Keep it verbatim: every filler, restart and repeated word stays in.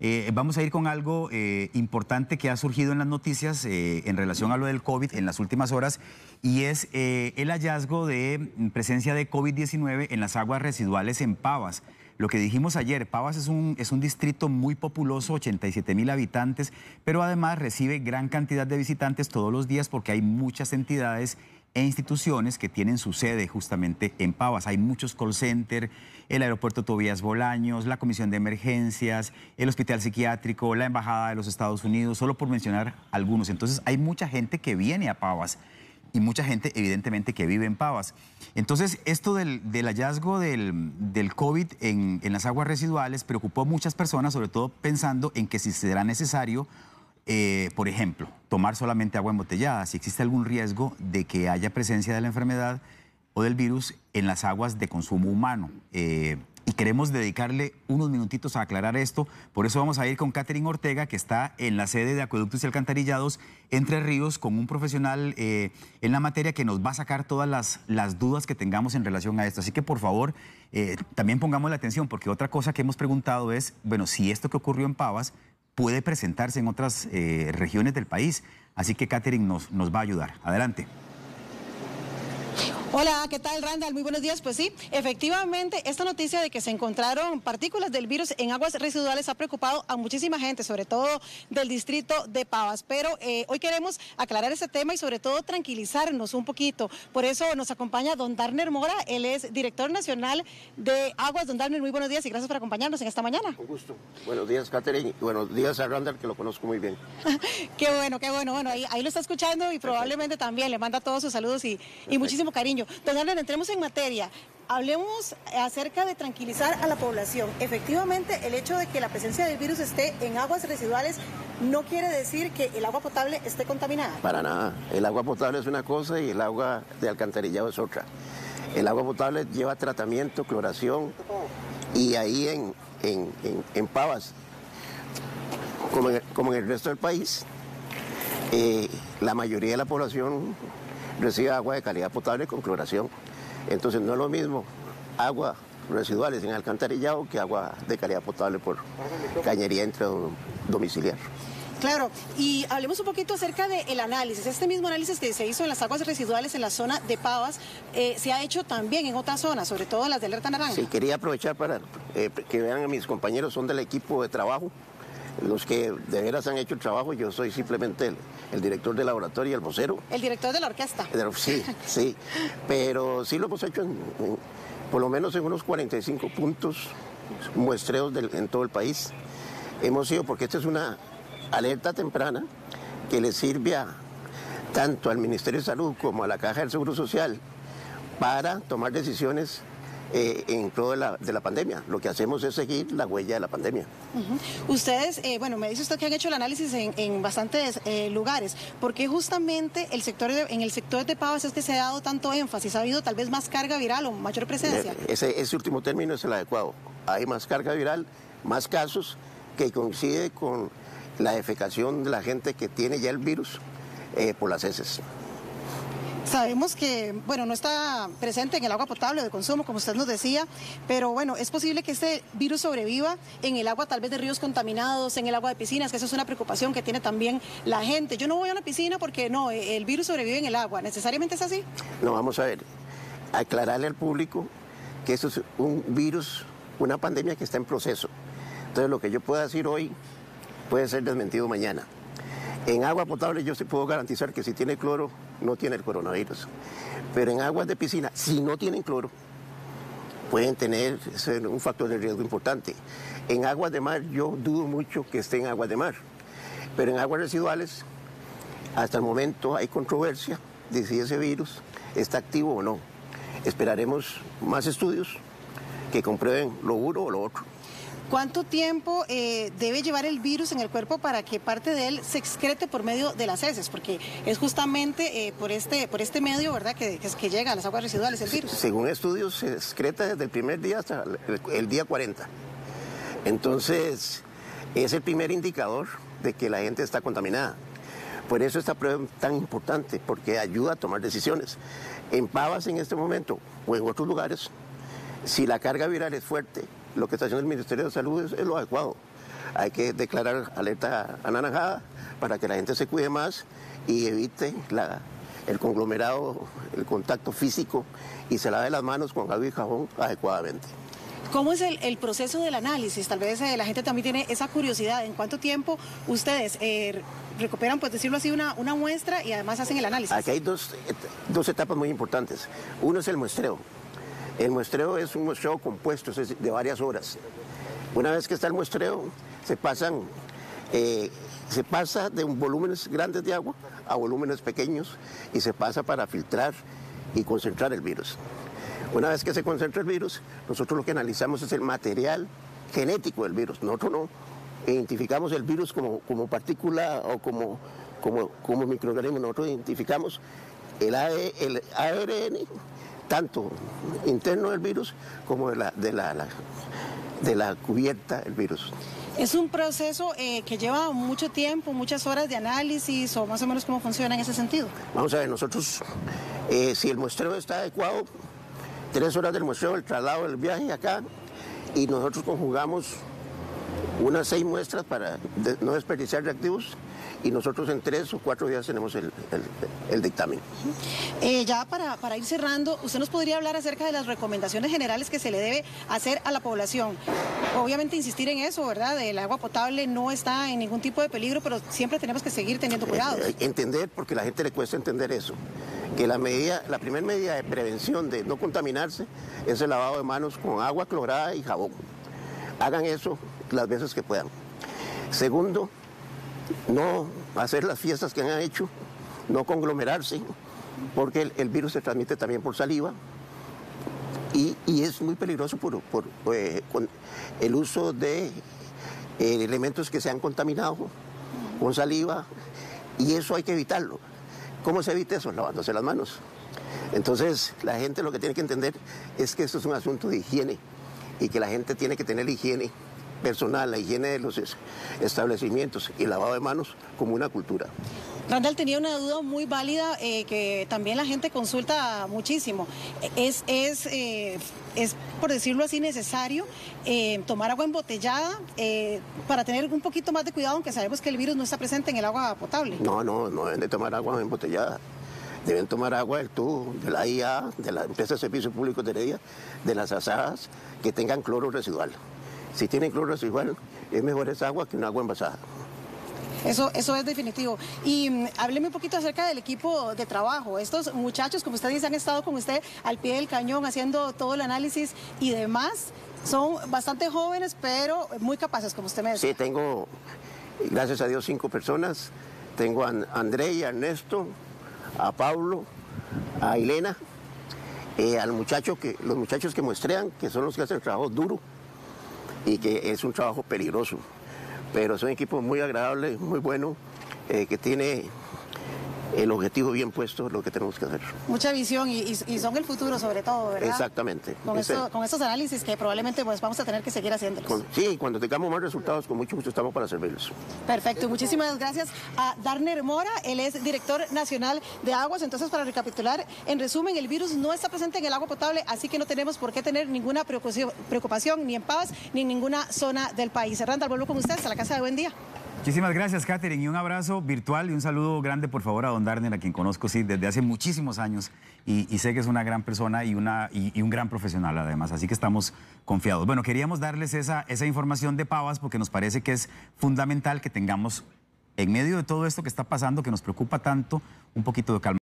Eh, vamos a ir con algo eh, importante que ha surgido en las noticias eh, en relación a lo del COVID en las últimas horas, y es eh, el hallazgo de presencia de COVID diecinueve en las aguas residuales en Pavas. Lo que dijimos ayer, Pavas es un, es un distrito muy populoso, ochenta y siete mil habitantes, pero además recibe gran cantidad de visitantes todos los días porque hay muchas entidades e instituciones que tienen su sede justamente en Pavas. Hay muchos call centers, el aeropuerto Tobías Bolaños, la Comisión de Emergencias, el Hospital Psiquiátrico, la Embajada de los Estados Unidos, solo por mencionar algunos. Entonces hay mucha gente que viene a Pavas y mucha gente evidentemente que vive en Pavas. Entonces esto del, del hallazgo del, del COVID en, en las aguas residuales preocupó a muchas personas, sobre todo pensando en que si será necesario Eh, por ejemplo, tomar solamente agua embotellada, si existe algún riesgo de que haya presencia de la enfermedad o del virus en las aguas de consumo humano. Eh, y queremos dedicarle unos minutitos a aclarar esto, por eso vamos a ir con Catherine Ortega, que está en la sede de Acueductos y Alcantarillados Entre Ríos, con un profesional eh, en la materia que nos va a sacar todas las, las dudas que tengamos en relación a esto. Así que, por favor, eh, también pongamos la atención, porque otra cosa que hemos preguntado es, bueno, si esto que ocurrió en Pavas puede presentarse en otras eh, regiones del país. Así que Catherine nos, nos va a ayudar. Adelante. Hola, ¿qué tal, Randall? Muy buenos días. Pues sí, efectivamente, esta noticia de que se encontraron partículas del virus en aguas residuales ha preocupado a muchísima gente, sobre todo del distrito de Pavas. Pero eh, hoy queremos aclarar ese tema y sobre todo tranquilizarnos un poquito. Por eso nos acompaña don Darner Mora, él es director nacional de Aguas. Don Darner, muy buenos días y gracias por acompañarnos en esta mañana. Con gusto. Buenos días, Catherine, y buenos días a Randall, que lo conozco muy bien. Qué bueno, qué bueno. Bueno, ahí, ahí lo está escuchando y probablemente también le manda todos sus saludos y, y muchísimo cariño. Don Darner, entremos en materia. Hablemos acerca de tranquilizar a la población. Efectivamente, el hecho de que la presencia del virus esté en aguas residuales no quiere decir que el agua potable esté contaminada. Para nada. El agua potable es una cosa y el agua de alcantarillado es otra. El agua potable lleva tratamiento, cloración, y ahí en, en, en, en Pavas, como en, como en el resto del país, eh, la mayoría de la población recibe agua de calidad potable con cloración. Entonces no es lo mismo agua residuales en alcantarillado que agua de calidad potable por cañería intradomiciliar. Claro, y hablemos un poquito acerca del análisis. Este mismo análisis que se hizo en las aguas residuales en la zona de Pavas, eh, se ha hecho también en otras zonas, sobre todo en las de alerta naranja. Sí, quería aprovechar para eh, que vean a mis compañeros, son del equipo de trabajo, los que de veras han hecho el trabajo. Yo soy simplemente el, el director del laboratorio y el vocero. El director de la orquesta. Sí, sí, pero sí lo hemos hecho en, en, por lo menos en unos cuarenta y cinco puntos muestreos del, en todo el país. Hemos ido, porque esta es una alerta temprana que le sirve a, tanto al Ministerio de Salud como a la Caja del Seguro Social para tomar decisiones Eh, en pro de la, de la pandemia. Lo que hacemos es seguir la huella de la pandemia. Uh-huh. Ustedes, eh, bueno, me dice usted que han hecho el análisis en, en bastantes eh, lugares. ¿Por qué justamente el sector de, en el sector de Pavas es que se ha dado tanto énfasis? ¿Ha habido tal vez más carga viral o mayor presencia? Ese, ese último término es el adecuado. Hay más carga viral, más casos, que coincide con la defecación de la gente que tiene ya el virus eh, por las heces. Sabemos que, bueno, no está presente en el agua potable de consumo, como usted nos decía, pero bueno, es posible que este virus sobreviva en el agua tal vez de ríos contaminados, en el agua de piscinas, que eso es una preocupación que tiene también la gente. Yo no voy a una piscina porque no, el virus sobrevive en el agua. ¿Necesariamente es así? No, vamos a ver, aclararle al público que esto es un virus, una pandemia que está en proceso. Entonces, lo que yo pueda decir hoy puede ser desmentido mañana. En agua potable yo sí puedo garantizar que si tiene cloro, no tiene el coronavirus. Pero en aguas de piscina, si no tienen cloro, pueden tener un factor de riesgo importante. En aguas de mar, yo dudo mucho que esté en aguas de mar. Pero en aguas residuales, hasta el momento hay controversia de si ese virus está activo o no. Esperaremos más estudios que comprueben lo uno o lo otro. ¿Cuánto tiempo eh, debe llevar el virus en el cuerpo para que parte de él se excrete por medio de las heces? Porque es justamente eh, por, este, por este medio, ¿verdad?, que, que, que llega a las aguas residuales el virus. Según estudios, se excreta desde el primer día hasta el, el día cuarenta. Entonces, es el primer indicador de que la gente está contaminada. Por eso esta prueba es tan importante, porque ayuda a tomar decisiones. En Pavas, en este momento, o en otros lugares, si la carga viral es fuerte, lo que está haciendo el Ministerio de Salud es, es lo adecuado. hay que declarar alerta anaranjada para que la gente se cuide más y evite la, el conglomerado, el contacto físico y se lave las manos con agua y jabón adecuadamente. ¿Cómo es el, el proceso del análisis? Tal vez eh, la gente también tiene esa curiosidad. ¿En cuánto tiempo ustedes eh, recuperan, pues decirlo así, una, una muestra y además hacen el análisis? Aquí hay dos, dos etapas muy importantes. Uno es el muestreo. El muestreo es un muestreo compuesto, es de varias horas. Una vez que está el muestreo, se pasan, eh, se pasa de volúmenes grandes de agua a volúmenes pequeños y se pasa para filtrar y concentrar el virus. Una vez que se concentra el virus, nosotros lo que analizamos es el material genético del virus. Nosotros no identificamos el virus como, como partícula o como, como, como microorganismo. Nosotros identificamos el, A E, el A R N, tanto interno del virus como de la, de la, la, de la cubierta del virus. ¿Es un proceso eh, que lleva mucho tiempo, muchas horas de análisis o más o menos cómo funciona en ese sentido? Vamos a ver, nosotros, eh, si el muestreo está adecuado, tres horas del muestreo, el traslado del viaje acá, y nosotros conjugamos unas seis muestras para de, no desperdiciar reactivos, y nosotros en tres o cuatro días tenemos el, el, el dictamen. Eh, ya para, para ir cerrando, ¿usted nos podría hablar acerca de las recomendaciones generales que se le debe hacer a la población? Obviamente insistir en eso, ¿verdad? El agua potable no está en ningún tipo de peligro, pero siempre tenemos que seguir teniendo cuidado. Eh, entender, porque a la gente le cuesta entender eso, que la medida, la primera medida de prevención de no contaminarse es el lavado de manos con agua clorada y jabón. Hagan eso las veces que puedan. Segundo, no hacer las fiestas que han hecho, no conglomerarse, porque el, el virus se transmite también por saliva y, y es muy peligroso por, por eh, con el uso de eh, elementos que se han contaminado con saliva, y eso hay que evitarlo. ¿Cómo se evita eso? Lavándose las manos. Entonces, la gente lo que tiene que entender es que esto es un asunto de higiene y que la gente tiene que tener higiene personal, la higiene de los establecimientos y lavado de manos como una cultura. Randall tenía una duda muy válida eh, que también la gente consulta muchísimo. Es, es, eh, es por decirlo así, necesario eh, tomar agua embotellada eh, para tener un poquito más de cuidado, aunque sabemos que el virus no está presente en el agua potable. No, no, no deben de tomar agua embotellada. Deben tomar agua del tubo, de la I A, de la Empresa de Servicios Públicos de Heredia, de las asadas que tengan cloro residual. Si tienen cloro residual, es mejor esa agua que una agua envasada. Eso, eso es definitivo. Y um, hábleme un poquito acerca del equipo de trabajo. Estos muchachos, como usted dice, han estado con usted al pie del cañón haciendo todo el análisis y demás. Son bastante jóvenes, pero muy capaces, como usted me decía. Sí, tengo, gracias a Dios, cinco personas. Tengo a André y a Ernesto, a Pablo, a Elena, eh, al muchacho que, los muchachos que muestrean, que son los que hacen el trabajo duro y que es un trabajo peligroso, pero es un equipo muy agradable, muy bueno, eh, que tiene el objetivo bien puesto, lo que tenemos que hacer. Mucha visión y, y, y son el futuro sobre todo, ¿verdad? Exactamente. Con, esto, con estos análisis que probablemente pues, vamos a tener que seguir haciéndolos. Con, sí, cuando tengamos más resultados, con mucho gusto estamos para servirles. Perfecto, muchísimas gracias a Darner Mora, él es director nacional de aguas. Entonces, para recapitular, en resumen, el virus no está presente en el agua potable, así que no tenemos por qué tener ninguna preocupación, preocupación ni en Pavas ni en ninguna zona del país. Randall, vuelvo con ustedes a la casa de Buen Día. Muchísimas gracias, Catherine, y un abrazo virtual y un saludo grande, por favor, a don Darner, a quien conozco sí, desde hace muchísimos años y, y sé que es una gran persona y, una, y, y un gran profesional además, así que estamos confiados. Bueno, queríamos darles esa, esa información de Pavas porque nos parece que es fundamental que tengamos, en medio de todo esto que está pasando, que nos preocupa tanto, un poquito de calma.